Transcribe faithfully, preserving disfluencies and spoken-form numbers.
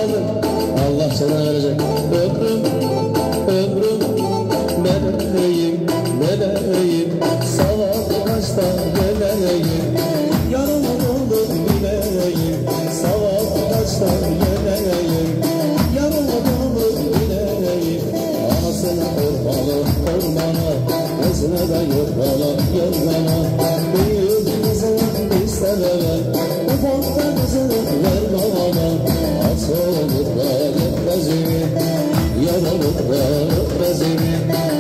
aldın. Allah sana verecek. Ömrüm, ömrüm, meleğim, meleğim. Savaş kaçta geleyim. Yarım oldu bileyim. Savaş kaçta geleyim. Yarım oldu bileyim. Anasını ormalı, ormana. Gözüne de yormalı, yormana. Büyük kızım istememe. Ufakta kızını verme bana. Aç olur da yetmez evi. Yaralık da yetmez evi.